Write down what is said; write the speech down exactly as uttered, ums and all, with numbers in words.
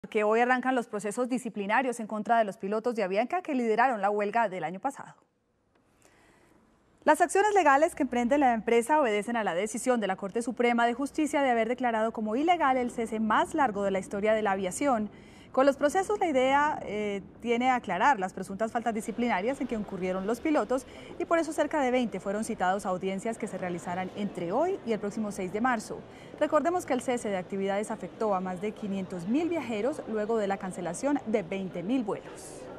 Que hoy arrancan los procesos disciplinarios en contra de los pilotos de Avianca que lideraron la huelga del año pasado. Las acciones legales que emprende la empresa obedecen a la decisión de la Corte Suprema de Justicia de haber declarado como ilegal el cese más largo de la historia de la aviación. Con los procesos, la idea eh, tiene aclarar las presuntas faltas disciplinarias en que incurrieron los pilotos y por eso cerca de veinte fueron citados a audiencias que se realizarán entre hoy y el próximo seis de marzo. Recordemos que el cese de actividades afectó a más de quinientos mil viajeros luego de la cancelación de veinte mil vuelos.